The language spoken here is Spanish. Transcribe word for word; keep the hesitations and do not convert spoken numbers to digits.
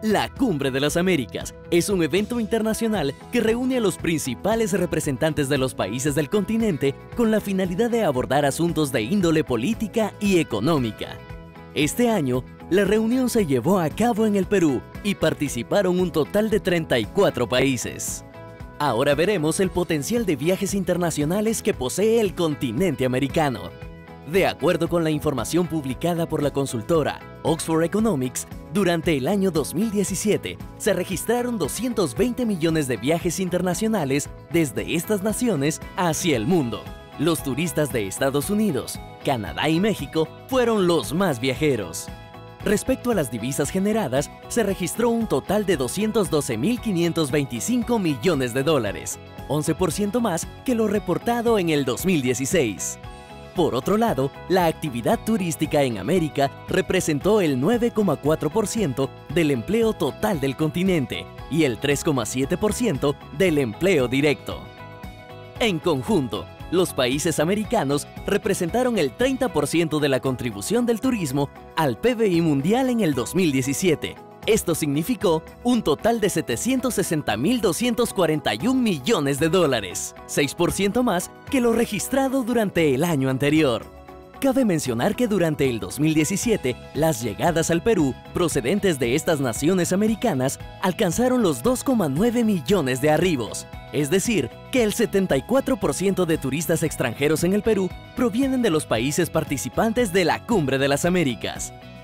La Cumbre de las Américas es un evento internacional que reúne a los principales representantes de los países del continente con la finalidad de abordar asuntos de índole política y económica. Este año, la reunión se llevó a cabo en el Perú y participaron un total de treinta y cuatro países. Ahora veremos el potencial de viajes internacionales que posee el continente americano. De acuerdo con la información publicada por la consultora Oxford Economics, durante el año dos mil diecisiete se registraron doscientos veinte millones de viajes internacionales desde estas naciones hacia el mundo. Los turistas de Estados Unidos, Canadá y México fueron los más viajeros. Respecto a las divisas generadas, se registró un total de doscientos doce mil quinientos veinticinco millones de dólares, once por ciento más que lo reportado en el dos mil dieciséis. Por otro lado, la actividad turística en América representó el nueve coma cuatro por ciento del empleo total del continente y el tres coma siete por ciento del empleo directo. En conjunto, los países americanos representaron el treinta por ciento de la contribución del turismo al P B I mundial en el dos mil diecisiete. Esto significó un total de setecientos sesenta mil doscientos cuarenta y un millones de dólares, seis por ciento más que lo registrado durante el año anterior. Cabe mencionar que durante el dos mil diecisiete, las llegadas al Perú procedentes de estas naciones americanas alcanzaron los dos coma nueve millones de arribos, es decir, que el setenta y cuatro por ciento de turistas extranjeros en el Perú provienen de los países participantes de la Cumbre de las Américas.